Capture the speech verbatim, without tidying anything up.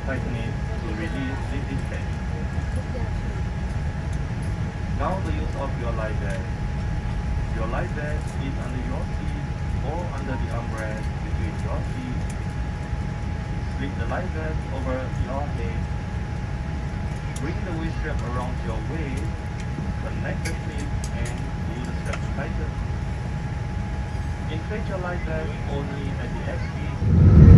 tighten it to release the distance. Now the use of your life vest. Your life vest is under your seat or under the armrest between your feet. Slip the life vest over your head. Bring the waist strap around your waist. Connect the clip and pull the strap tighter. Inflate your life vest only at the exit.